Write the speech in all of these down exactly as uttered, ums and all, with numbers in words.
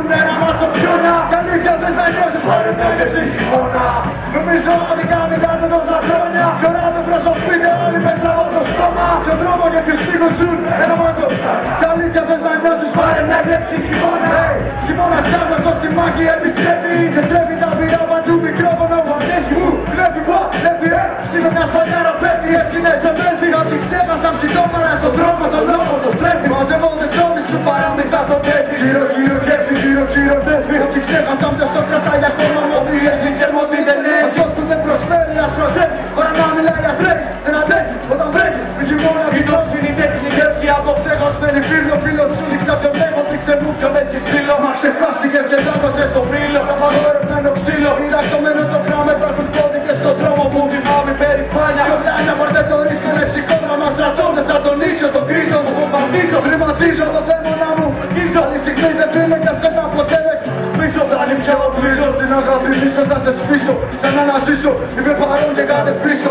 ένα μάτσο ψιόνια. Κι αλήθεια θες να νιώσεις, πάρε μια γεύση χειμώνα. Νομίζω άδικα μιλάτε τόσα χρόνια. Κι ώρα με προσωπείτε όλοι με στραβό το στόμα. Και ο δρόμο για τους στίχους ζουν ένα μάτσο. Κι αλήθεια θες να νιώσεις, πάρε μια γεύση χειμώνα. Χειμώνα σ' στο σημάκι επιστρέφει. Και στρέφει τα πυρά παντού μικρόφωνο μου αρέσει μου. Βλέπει πα, βλέπει ε, σύνο μια σπαλιάρα πέφτει. Έσκηνες σε μέλθει, ό,τι ξέχασαν κοιτώμανα στον δρόμο, στον δρόμο στο στρέφει. Μαζεύονται σώμοι σου παράμυθα το τέφι. Γύρω γύρω κέφι, γύρω γύρω τέφι. Ό,τι ξέχασαν ποιος το κρατάει ακόμα μοδίεση και μοδί δεν έχει. Αυτός που δεν προσφέρει ας προσέξει. Ώρα να μιλάει ας τρέξει, δεν αντέχει όταν βρέχει. Το χειμώνα κοινός είναι η τέχνη γεύση από ξεχασμένη φίλο. Φίλος σου δείξα ποιον έχω, δείξε μου ποιον έχεις φίλο. Μα ξεχάστηκες και δάκωσες το πύλο. Τα παγορευμένο ξύλο. Μοιρακτωμένο το γράμμα, υπάρχουν κώδικες στον δρόμο που θυμάμαι περηφάνεια. Σιωπλάνια πάρτε το ρίσκο, είναι ψυχόδραμα στρατώνες. Σαν τον ίσιο, στον κρίσο μου βομβαρδίζω. Ρηματίζω το δαίμονα μου, κύσω. Άλλη στιγμή δεν φίλε για σένα ποτέ δεν πίσω. Θα ανήψω, κλείσω την αγάπη πίσω, θα σε σφίσω. Σαν να αναζήσω, είμαι παρόν και κάτε πίσω.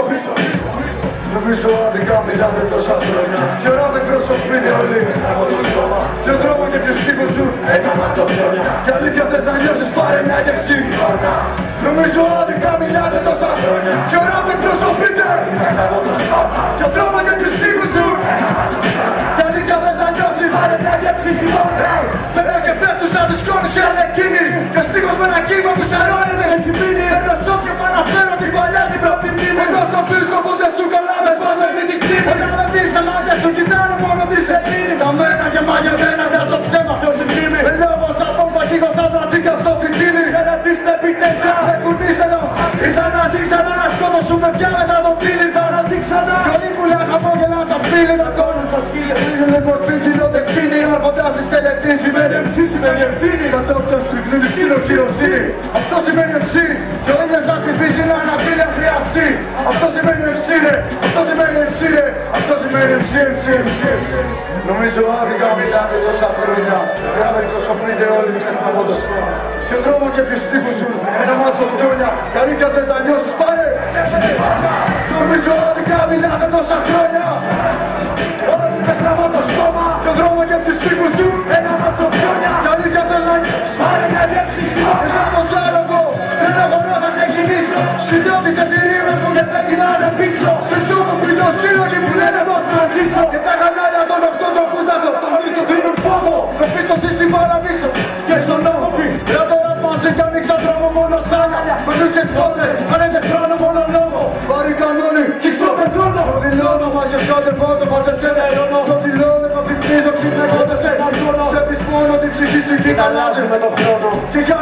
Νομίζω άδικα μιλάτε τόσα χρόνια. Κι ώρα με προσωπείτε όλοι με στραβό το στόμα. Και ο δρόμο και τους στίχους σου ένα μάτσο ψώνια. Κι αλήθεια θες να νιώσεις, πάρε μια γεύση χειμώνα. Νομίζω άδικα μιλάτε τόσα χρόνια. Κι ώρα με προσωπείτε με στραβό το στόμα. Και ο δρόμο και τους στίχους σου ένα μάτσο ψώνια. Κι αλήθεια θες να νιώσεις, πάρε μια γεύση χειμώνα. Πέρα και πέφτουν σαν τους κόνους και αλεκίνοι. Και στίχος με ένα κύμα που σαρώνεται και συμπίνει. Παίρνω σοκ και παραφέρω την παλιά την πρώτη μνήμη. Εδώ στο πίσω που δεν σου καλά με σπάζω με την κλίμη. Όταν με δεις τα μάτια σου κοιτάνε μόνο τη σελήνη. Τα μένα και μαγεμένα μοιάζω το ψέμα ποιος την μνήμη. Ελεύω σαν πόμπα κύκο σαν τρατήκα στο φιτίλι. Χαιρετίστε επιτέσια, έχουν ίσθενο. Ήρθα να ζει ξανά να σκότωσουν με πια μετά το πύλι. Ήρθα να ζει ξανά. Κι όλοι πουλιά χαμόγελαν σαν φίλοι. Τα κόρνα στα σκύλια. Ρίγουνε μορφή κοινότε κτίνη. Άρχοντας της τελετής σημαίνει εμ σι, σημαίνει ευθύνη. Κατόπτος τριγνίνη κύριο κυροσύνη. Αυτό σημαίνει εμ σι. Κι ο ήλιος να χτυπήσει να αναπείλει αν χρειαστεί. Αυτό σημαίνει εμ σι ρε. Αυτό σημαίνει εμ σι ρε. Αυτό σημαίνει εμ σι, εμ σι, εμ σι. Νομίζω άδικα μιλάτε τόσα χρόνια. Τώρα με προσωπείτε όλοι με στραβό το στόμα. Και ο δρόμο και τους στίχους σου ένα μάτσο φτιόνια. Κι αλήθεια δεν τα νιώσεις, πάρε. Νομίζω άδικα μιλάτε τόσα χρόνια. Όλοι με στραβό το στόμα. Και ο δρόμο και τους στίχους σου ένα μάτσο φτιόνια. Κι αλήθεια δεν τα νιώσεις, πάρε μια γεύση χειμώνα. Εσά το ζάλογο, δεν αγωνώ θα σε κινήσω. Συντόπισες οι ρήμες μου και δεν κοιτάνε πίσω. Σε στούχο που το σύλλογοι που λένε πως να ζήσω. Και τα κανάλια των οκτώ το που θα το μίσο δίνουν φόβο. Το πίσω σύστημα να μίσο και στον νόμο. Ρε τώρα πάση κι ανοίξα δρόμο μόνο σάλια. Μενούσες πόρτες, αν έχεις χρόνο μόνο λόγο. Πάρει κανόνι, κυσό με θρόνο. Το δηλώνω μας και σκοτευάζω πάτε σε νερώνω. Στο δηλώνω, το πιπνίζω, ξυπνεγόνται σε ναρκώνω. Σε πεις μόνο την ψυχή σου και αλλάζει με τον χρόνο.